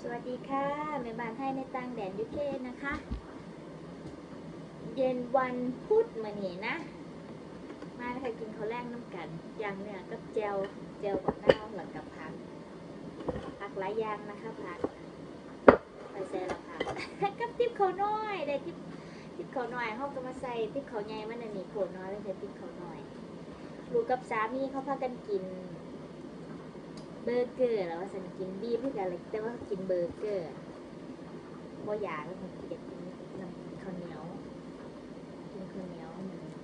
สวัสดีค่ะแม่บ้านให้ในต่างแดนยูเคนะคะ เย็นวันพุธมานี่นะ มาใครกินข้าวแรกน้ำกันอย่างเนื้อกับเจลกับน้ำหลังกับผักหลายอย่างนะคะผักไปใส่ละผัก กับติ๊บเขาน้อยได้ติ๊บเขาน้อยเขาก็มาใส่ติ๊บเขาใหญ่มันนี่โขดน้อยเลยแต่ติ๊บเขาน้อยลูกกับสามีเขาพากันกินเบอร์เกอร์แล้วว่าฉันกินบีฟเพื่ออะไรแต่ว่ากินเบอร์เกอร์บ่อยากแล้วผมอยากกินน้ำข้าวเหนียวกินข้าวเหนียว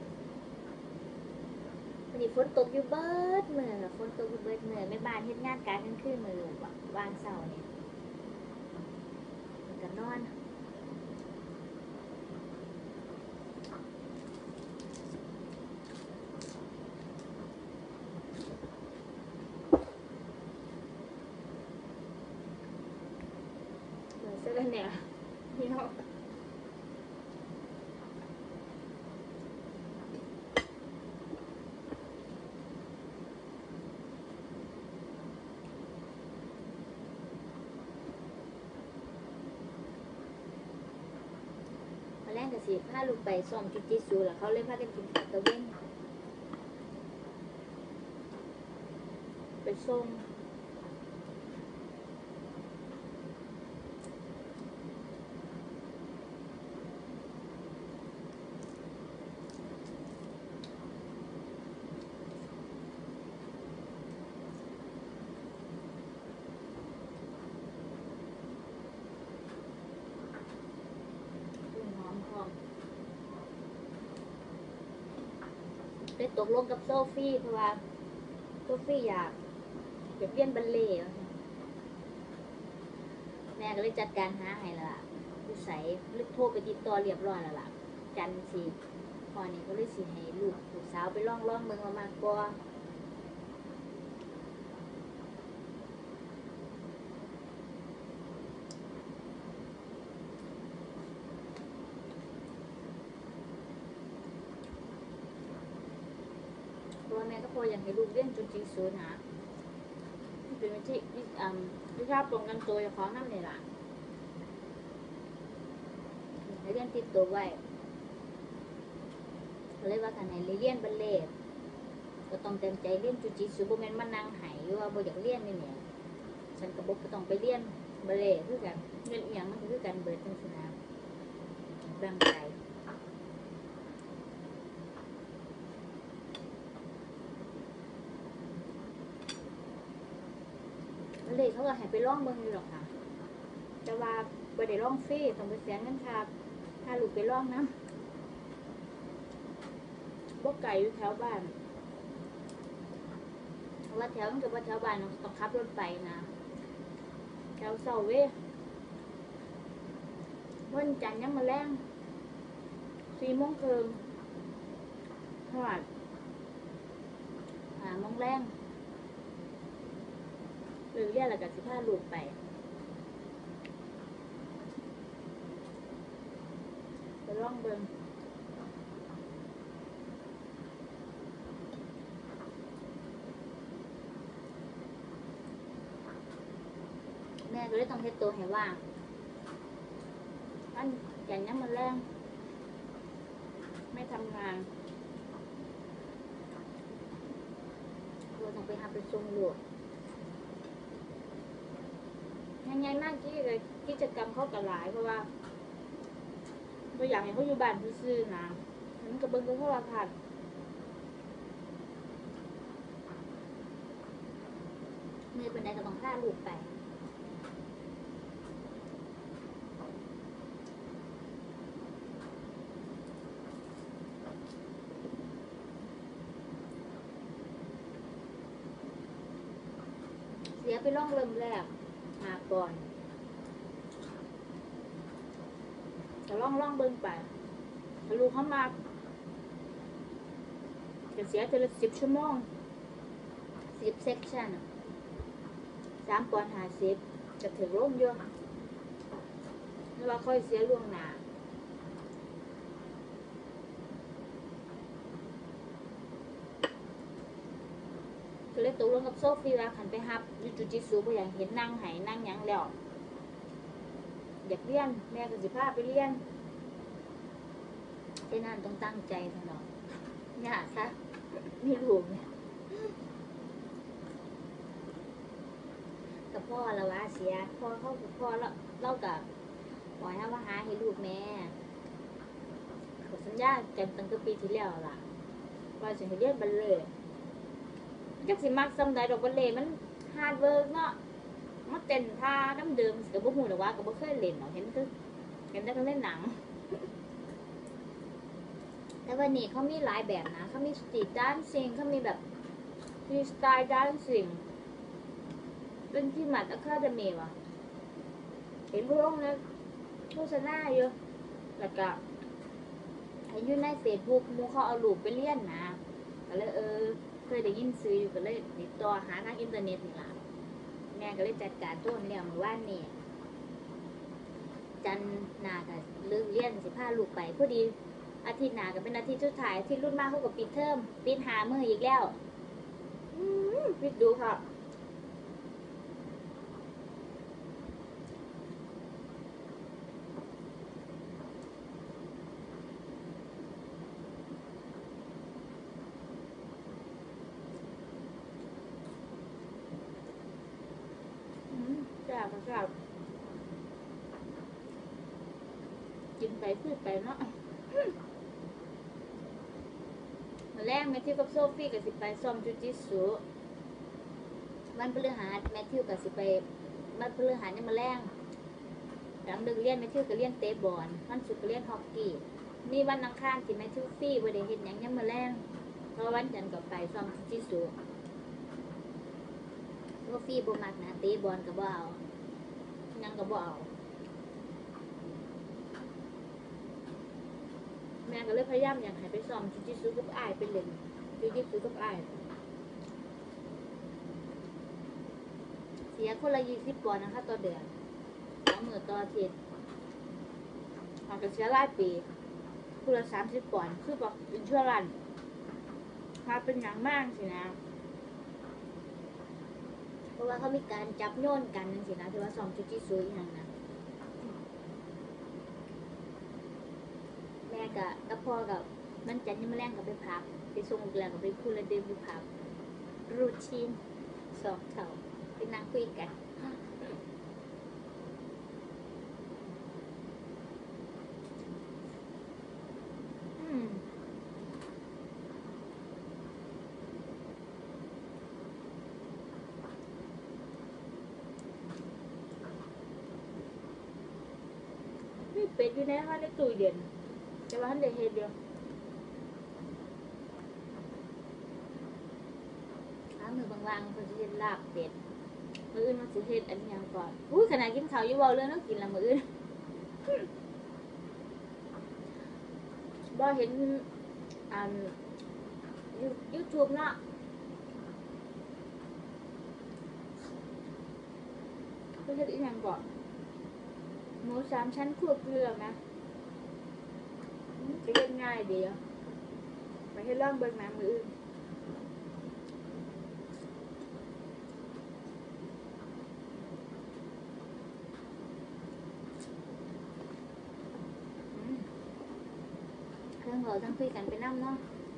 วันนี้ฝนตกอยู่เบิดเมื่อฝนตกอยู่เบิดเมื่อแม่บ้านเฮ็ดงานการกันขึ้นมือวางเสาเนี่ยมันก็นอนเสื้อเนี่ยพี่น้องมาแรกกับสิพาลูกไปซ้อมจุดจิตสูแล้วเขาเลยพากันกินข้าวตะเว้นไปส่งได้ตกลงกับโซฟี่เพราะว่าโซฟี่อยากเรียนบัลเล่ต์แม่ก็เลยจัดการหาให้แล้วล่ะผู้ใส่ลึกโทรไปติดต่อเรียบร้อยแล้วล่ะจันสิพอนี้ก็เลยสิให้ลูกสาวไปล่องเมืองมากกว่าเพราะว่าแม่ก็พออยากให้ลูกเรียนจนจริงสูนะเป็นวิธีวิชาป้องกันตัวของน้ำนี่ล่ะให้เรียนติดตัวไว้เลยว่าการให้เรียนบัลเล่ต์ก็ต้องเต็มใจเรียนจุจิสุบ่แม่นมานั่งไหอยู่ว่าบ่อยากเรียนนี่เนี่ยฉันก็บ่ต้องไปเรียนบัลเล่ต์คือกันเรียนอีหยังมันก็คือกันเบิดจังซี่นะแบ่งใจบัลเล่ต์เขาก็ให้ไปร้องเบิ่งอยู่หรอกค่ะแต่ว่าบ่ได้ร้องฟรีต้องไปเสียเงินค่าลูกไปร้องนำบ่ไกลอยู่แถวบ้านเพราะว่าแถวมันก็บ่แถวบ้านต้องขับรถไปนะแถวเสาเว้วันจันทร์ยังมาแรง4 โมงครึ่งทอด5 โมงแรงหรือเรียกแล้วก็สิพาลูกไปลองเบิ่งแม่ก็เลยต้องเฮ็ดตัวให้ว่างอันอย่างนี้มันแรงไม่ทำงานเราต้องไปหาไปส่งลูกง่ายๆมากที่เลยกิจกรรมเขากับหลายเพราะว่าตัวอย่างเขาอยู่บ้านซื่อๆนะมันก็เบิ่งโทรทัศน์เมื่อเป็นใดก็ต้องพาลูกไปเสียไปร่องเริ่มแรกมาก่อนจะล่องเบิ่งไปถ้าลูกเขามาจะเสียทีละ10 ชั่วโมง10 เซกชัน3 ปอนด์50จะถึงร่มเยอะแล้วว่าค่อยเสียล่วงหน้าก็เลยตกลงกับโซฟีว่าขันไปฮับยูจูจิสูเพราะอยากเห็นนั่งไหนั่งยังแล้วอยากเรียนแม่ก็สิพาไปเรียนไอ้นั่นต้องตั้งใจสนองเนี่ยค่ะมีลูกเนี่ยกับพ่อเราว่าเสียพ่อเขากับพ่อเรากับปล่อยให้ว่าหาให้ลูกแม่เขาสัญญากันตั้งแต่ปีที่แล้วล่ะว่าจะให้เรียนบัลเล่ต์จักสิมักซ้ำใดดอกบัลเล่ต์มันฮาร์ดเวิร์กเนาะมันเต้นท่าน้ำเดิมกับบ่ฮู้หรอกว่ากับบ่เคยเล่นหรอกเห็นได้ก็เล่นหนังแต่วันนี้เขามีหลายแบบนะเขามีสตรีทดันซิ่งเขามีแบบฟรีสไตล์ดันซิ่งเป็นที่มัดอะคาเดมีว่ะเห็นพวกนั้นโฆษณาอยู่แล้วก็เห็นอยู่ในเฟซบุ๊กมูเขาเอาลูกไปเรียนนะก็เลยเคยได้ยินซื้ออยู่ก็เลยติดต่อหาทางอินเทอร์เน็ตนี่ล่ะแม่ก็เลยจัดการต้นเรื่องเมื่อวานนี้จันนากับเรื่องเรียนสิพาลูกไปพอดีอาทิตย์หน้าก็เป็นอาทิตย์สุดท้ายที่รุ่นมากเขากับปิดเทอมปิดหามืออีกแล้วปิดดูค่ะครับกินไปพูดไปเนาะมาแรกแมทธิวกับโซฟี่กับสิไปซ้อมจูจิสุวันพฤหัสแมทธิวกับสิไปวันพฤหัสนี่มาแรงหลังดึกเรียนแมทธิวก็เรียนเตะบอลวันศุกร์ก็เรียนฮอกกี้นี่วันอังคารที่แมทธิวฟรีวันเดียเห็นยังยังมาแรงเพราะวันจันทร์ก็ไปซ้อมจูจิสุโซฟี่บ่มักนะเตะบอลกับบ่เอายังก็บ่เอาแม่ก็เลยพยายามอยากให้ไปซ้อมจิจิซุกับอ้ายไปเล่นจิจิซุกับอ้ายเสียคนละ20 ปอนด์นะคะต่อเดือน30,000ต่ออาทิตย์อาจจะเสียหลายปีคนละ30 ปอนด์คือบอกอินชัวรันมาเป็นอย่างมากสินะเพราะว่าเขามีการจับโยนกันนั่นสินะที่ว่าซ้อมจิจิซุอย่างนั้นแม่กับพ่อกับมันจันยังมาแรงกับไปพักไปส่งแล้วกับไปคุยแล้วเดินไปพักรูทีน2 เท่าไปนั่งคุยกันนี่เป็ดอยู่ในห้องในตู้เย็นแต่ว่าท่านเด็กเฮ็ดเดียวมือบางๆคนจะเฮ็ดลาบเป็ดมืออื่นมันสิเฮ็ดอันนี้ยังก่อนขนาดกินข้าวอยู่เว้าเรื่องแล้วกินละมืออื่นบ่เห็นYouTube เนาะเขาเฮ็ดอีหยังก่อนหมู3 ชั้นคั่วเกลือนะจะเฮ็ดง่ายดีอ่ะไปให้ลองเบิ่งนะมืออื่นเครื่องเราทั้งคุยกันไปน้ำเนาะ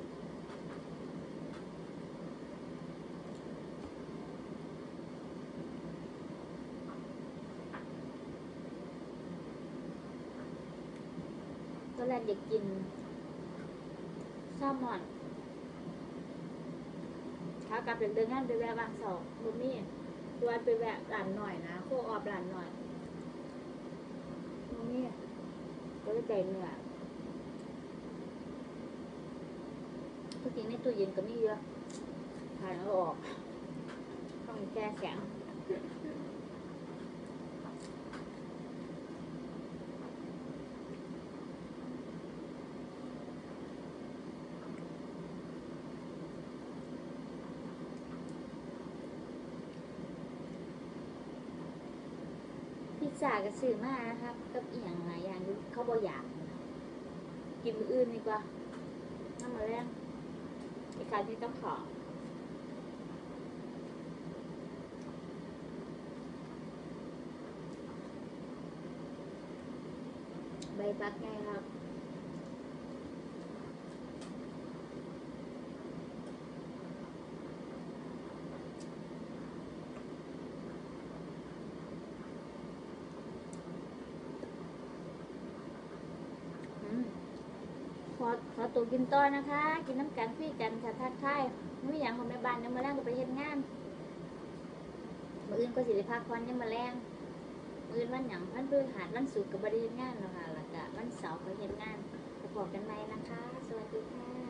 ตอนแรกอยากกินแซลมอนขากลับเดินงานไปแวะบางสองบุญนี่ตัวไปแวะร้านหน่อยนะโคออบร้านหน่อยบุญนี่ก็เลยใจเหนื่อยทุกทีในตู้เย็นก็ไม่เยอะถ่ายแล้วออกต้องแก้แข็งพิซซ่าก็ซื้อมานะครับกับอีกอย่างหลายอย่างเขาบอกอยากกินมื้ออื่นดีกว่าน้ำมาแรงไอ้การที่ต้องขอพักไงครับ ขอตัวกินต่อนะคะ กินน้ำกันคุยกันค่ะทักทายไม่อย่างของแม่บ้านยังมาแรงก็ไปเฮ็ดงานมื้ออื่นก็สิได้พักผ่อนยังมาแรงมื้ออื่นวันหยังวันพฤหัสวันศุกร์ก็บ่ได้เฮ็ดงานแล้วค่ะแล้วก็วันเสาร์ก็เฮ็ดงานไปพบกันใหม่นะคะ สวัสดีค่ะ